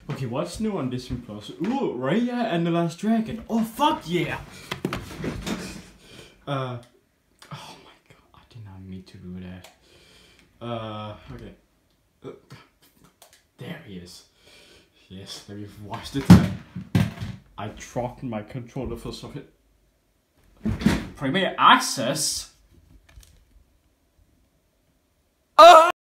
Okay, what's new on Disney Plus? Ooh, Raya and the Last Dragon. Oh, fuck yeah! Oh my god, I did not mean to do that. Okay. There he is. Yes, let me watch the time. I dropped my controller for a second. Premier access?